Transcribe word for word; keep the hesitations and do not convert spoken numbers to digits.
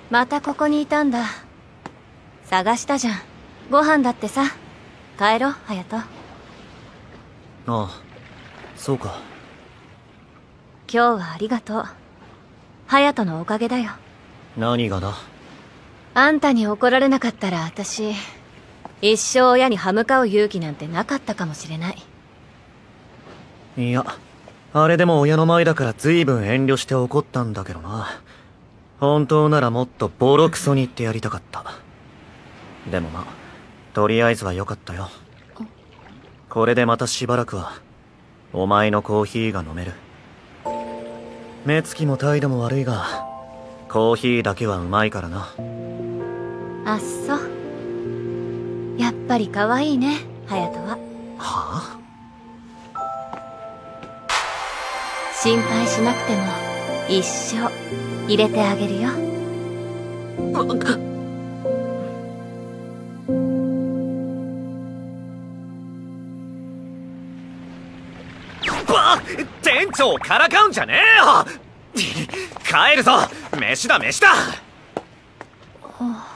またここにいたんだ。探したじゃん。ご飯だってさ。帰ろう、隼人。 ああ、そうか。 今日はありがとう。隼人のおかげだよ。 何がだ？ あんたに怒られなかったら私、一生親に歯向かう勇気なんてなかったかもしれない。 いや、あれでも親の前だから随分遠慮して怒ったんだけどな。本当ならもっとボロクソに言ってやりたかった。でもまあ、とりあえずは良かったよ。これでまたしばらくはお前のコーヒーが飲める。目つきも態度も悪いがコーヒーだけはうまいからな。 あっそ。やっぱり可愛いね、隼人は。 はあ？ 心配しなくても一生入れてあげるよ。 ばっ！店長からかうんじゃねえよ帰るぞ。飯だ飯だ。 あ